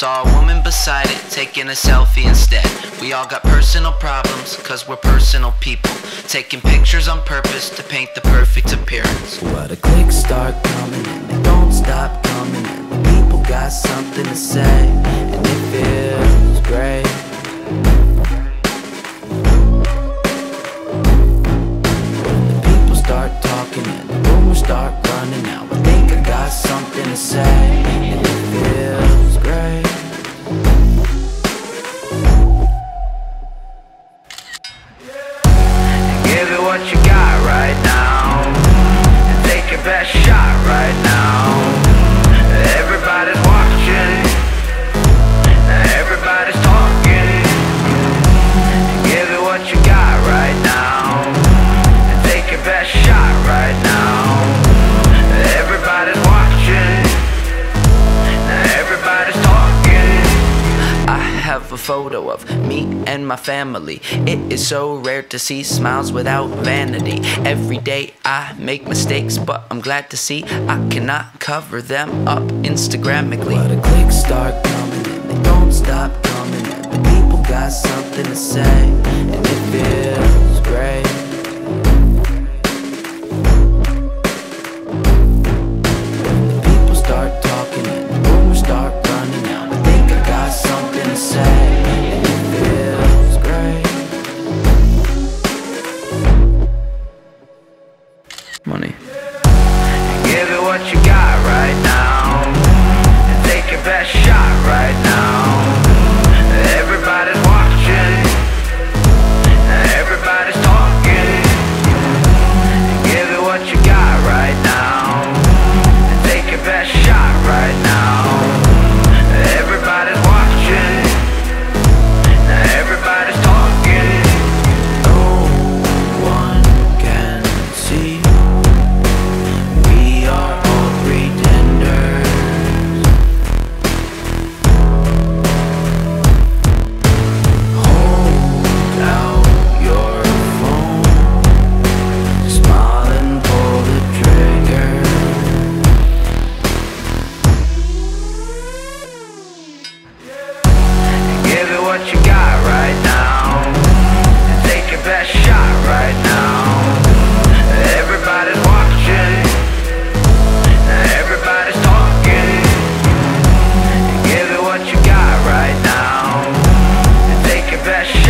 Saw a woman beside it, taking a selfie instead. We all got personal problems, cause we're personal people, taking pictures on purpose to paint the perfect appearance. But the clicks start coming and they don't stop coming, and the people got something to say, and it feels great. When the people start talking and the rumors start running, now I think I got something to say, and it feels great. Give it what you got right now, and take your best shot right now. Everybody's watching, everybody's talking. Give it what you got right now, and take your best shot right now. Everybody's watching, everybody's talking. I have a photo of me and my family. It is so rare to see smiles without vanity. Every day I make mistakes, but I'm glad to see I cannot cover them up Instagrammically. But the clicks start coming and they don't stop coming, and the people got something to say, and it feels great. The people start talking and the rumors start running, now I think I got something to say, and it feels great. Money. Give it what you got right now, and take your best shot right now. Everybody's watching, everybody's talking. Give it what you got right now, and take your best shot right now. Everybody's watching, everybody's talking. No one can see, we are all pretenders. Hold out your phone, smile and pull the trigger. Give it what you got right now, and take your best shot right now. Everybody's watching, everybody's talking. Give it what you got right now, and take your best shot.